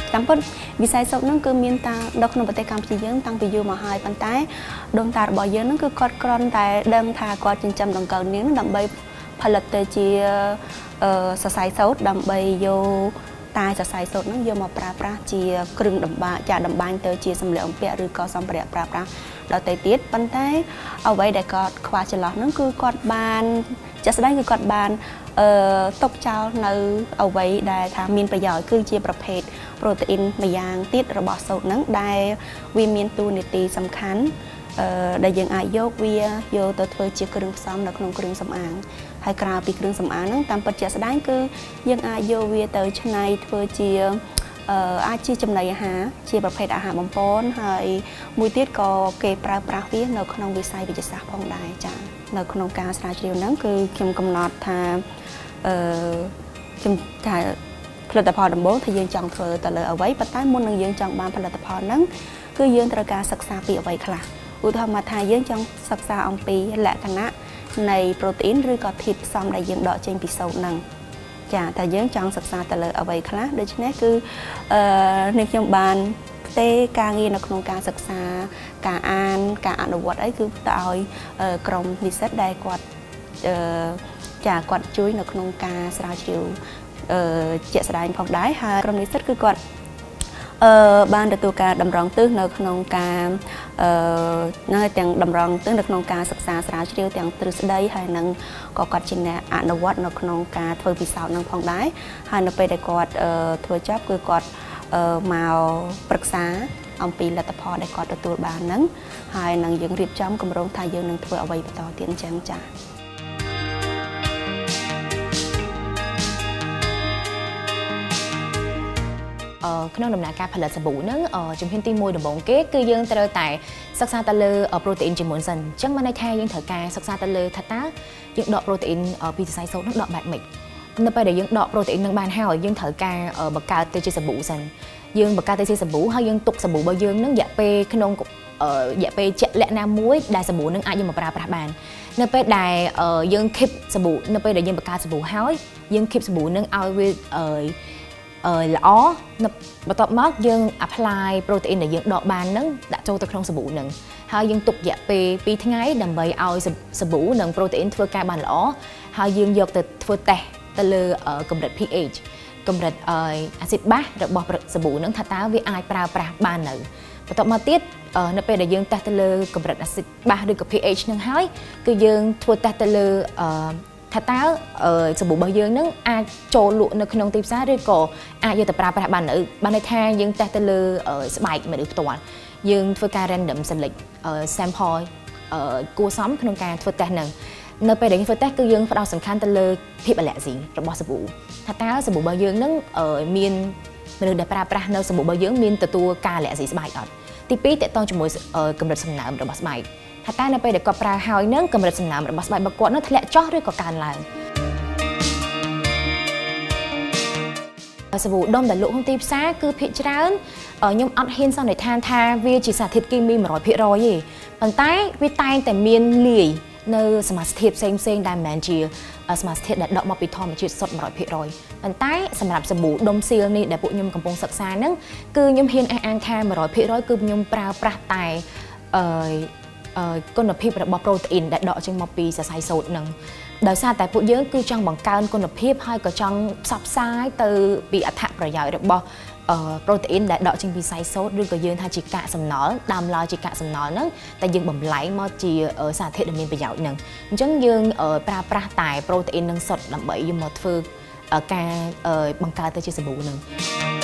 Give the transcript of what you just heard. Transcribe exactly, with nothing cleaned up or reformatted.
តាមពិតវិស័យសូត្រហ្នឹងគឺមានតាដល់ក្នុងប្រទេសកម្ពុជាយើងតាំងពីយូរមកហើយប៉ុន្តែដូនតារបស់យើងហ្នឹងគឺគាត់គ្រាន់តែដឹងថាគាត់ចិញ្ចឹមដង្កូវនាងដើម្បីផលិតទៅជាសរសៃសូត្រដើម្បីយកតែសរសៃសូត្រហ្នឹងយកមកប្រើប្រាស់ជាគ្រឿងតម្បាញចាតម្បាញទៅជាសម្លៀកបំពាក់ឬក៏សម្ភារៈប្រើប្រាស់ដទៃទៀតប៉ុន្តែអ្វីដែលគាត់ខ្វះចន្លោះហ្នឹងគឺគាត់បានចាស់ស្ដែងគឺគាត់បានអឺຕົកចោលនៅអ្វីដែលថាមានប្រយោជន៍គឺជាប្រភេទប្រូតេអ៊ីនម្យ៉ាងទៀតរបស់សូត្រហ្នឹងដែលវាមានតួនាទីសំខាន់អឺដែលយើងអាចយកវាយកទៅធ្វើជាគ្រឿងផ្សំនៅក្នុងគ្រឿងសម្អាងហើយក្រៅពីគ្រឿងសម្អាងហ្នឹងតាមពិតជាក់ស្ដែងគឺយើងអាចយកវាទៅច្នៃធ្វើជាអឺអាចជាចំណីអាហារជាប្រភេទអាហារបំពន់ហើយមួយទៀតក៏គេប្រើប្រាស់វានៅក្នុងវិស័យវិទ្យាសាស្ត្រផងដែរចា៎នៅក្នុងការស្រាវជ្រាវហ្នឹងគឺខ្ញុំកំណត់ថាអឺខ្ញុំថាផលិតផលដំបូងថាយើងចង់ធ្វើទៅលើអ្វីប៉ុន្តែមុននឹងយើងចង់បានផលិតផលហ្នឹងគឺយើងត្រូវការសិក្សាពីអ្វីខ្លះឧទាហរណ៍មកថាយើងចង់សិក្សាអំពីលក្ខណៈនៃប្រូតេអ៊ីនឬក៏ធាតុផ្សំដែលយើងដកចេញពីសូត្រហ្នឹងចាតែយើងចង់សិក្សាទៅលើអ្វីខ្លះដូច្នេះគឺអឺនេះខ្ញុំបានផ្ទេរការងារនៅក្នុងការសិក្សាការអានការអនុវត្តអីគឺទៅឲ្យក្រុមនិស្សិតដែលគាត់អឺចាគាត់ជួយនៅក្នុងការស្រាវជ្រាវអឺជាក់ស្ដែងផងដែរហើយក្រុមនិស្សិតគឺគាត់អឺបានទទួលការតម្រង់ទិសនៅក្នុងការអឺនៅទាំងតម្រង់ទិសនៅក្នុងការសិក្សាស្រាវជ្រាវទាំងទ្រឹស្ដីហើយនឹងក៏គាត់ជាអ្នកអនុវត្តនៅក្នុងការធ្វើពិសោធន៍នឹងផងដែរហើយនៅពេលដែលគាត់ធ្វើចប់គឺគាត់មកប្រឹក្សាអំពីលទ្ធផលដែលគាត់ទទួលបានហ្នឹងហើយនឹងយើងរៀបចំគម្រោងថាយើងនឹងធ្វើអ្វីបន្តទៀតអញ្ចឹងចា៎ក្នុងដំណើរការផលិតសាប៊ូហ្នឹងជំហានទីមួយដំបូងគេគឺយើងត្រូវតែសិក្សាទៅលើប្រូតេអ៊ីនជាមុនសិនអញ្ចឹងបានន័យថាយើងត្រូវការសិក្សាទៅលើថាតើយើងដកប្រូតេអ៊ីនពីសរសៃសូត្រហ្នឹងដកបែបម៉េចនៅពេលដែលយើងដកប្រូតេអ៊ីនហ្នឹងបានហើយយើងត្រូវការបង្កើតទៅជាសាប៊ូសិនយើងបង្កើតទៅជាសាប៊ូហើយយើងទុកសាប៊ូរបស់យើងហ្នឹងរយៈពេលក្នុងរយៈពេលជាក់លាក់ណាមួយដែលសាប៊ូហ្នឹងអាចយកមកប្រើប្រាស់បាននៅពេលដែលយើងឃីបសាប៊ូនៅពេលដែលយើងបង្កើតសាប៊ូហើយយើងឃីបសាប៊ូហ្នឹងឲ្យវាអឺល្អបន្ទាប់មកយើង apply ប្រូតេអ៊ីនដែលយើងដកបានហ្នឹងដាក់ចូលទៅក្នុងសាប៊ូហ្នឹងហើយយើងទុករយៈពេលពីរថ្ងៃដើម្បីឲ្យសាប៊ូនិងប្រូតេអ៊ីនធ្វើការបានល្អហើយយើងយកទៅធ្វើតេស្តទៅលើកម្រិត pH កម្រិតអាស៊ីតបាសរបស់សាប៊ូហ្នឹងថាតើវាអាចប្រើប្រាស់បាននៅបន្ទាប់មកទៀតនៅពេលដែលយើងតេស្តទៅលើកម្រិតអាស៊ីតបាសឬក៏ pH ហ្នឹងហើយគឺយើងធ្វើតេស្តទៅលើថាតើសាប៊ូរបស់យើងនឹងអាចចូលលក់នៅក្នុងទីផ្សារឬក៏អាចយកទៅប្រើប្រាស់បាននៅបានន័យថាយើងតេស្តទៅលើស្បែកមនុស្សផ្ទាល់យើងធ្វើការ random select sample គួរសមក្នុងការធ្វើតេស្តហ្នឹងនៅពេលដែលយើងធ្វើតេស្តគឺយើងផ្ដោតសំខាន់ទៅលើភាពអាឡែស៊ីរបស់សាប៊ូថាតើសាប៊ូរបស់យើងនឹងមានមនុស្សដែលប្រើប្រាស់នៅសាប៊ូរបស់យើងមានទទួលការអាឡែស៊ីស្បែកអត់ទីពីរតកតងជាមួយកម្រិតសំណើមរបស់ស្បែកថាតើនៅពេលដែលគាត់ប្រើហើយនឹងកម្រិតសំណើមរបស់ស្បែករបស់គាត់នឹងធ្លាក់ចុះឬក៏កើនឡើងសាប៊ូដុំដែលលក់ក្នុងទីផ្សារគឺភាគច្រើនខ្ញុំអត់ហ៊ានសន្និដ្ឋានថាវាជាសារធាតុគីមី one hundred percent ទេប៉ុន្តែវាតែងតែមានលាយនៅសមាសធាតុផ្សេងផ្សេងដែលមិនមែនជាសមាសធាតុដែលដកមកពីធម្មជាតិសុទ្ធ one hundred percent ប៉ុន្តែសម្រាប់សាប៊ូដុំសៀលនេះដែលពួកខ្ញុំកំពុងសិក្សាហ្នឹងគឺខ្ញុំហ៊ានអះអាងថា one hundred percent គឺខ្ញុំប្រើប្រាស់តែអឺគុណភាពរបស់ប្រូតេអ៊ីនដែលដកចេញមកពីសរសៃសូត្រហ្នឹងដោយសារតែពួកយើងគឺចង់បង្កើនគុណភាពហើយក៏ចង់ផ្សព្វផ្សាយទៅពីអត្ថប្រយោជន៍របស់ប្រូតេអ៊ីនដែលដកចេញពីសរសៃសូត្រឬក៏យើងថាជាកាកសំណល់ដើមឡើយជាកាកសំណល់ហ្នឹងតែយើងបំលែងមកជាសារធាតុដែលមានប្រយោជន៍ហ្នឹងអញ្ចឹងយើងប្រើប្រាស់តែប្រូតេអ៊ីនហ្នឹងសុទ្ធដើម្បីយកមកធ្វើការបង្កើតទៅជាសាប៊ូហ្នឹង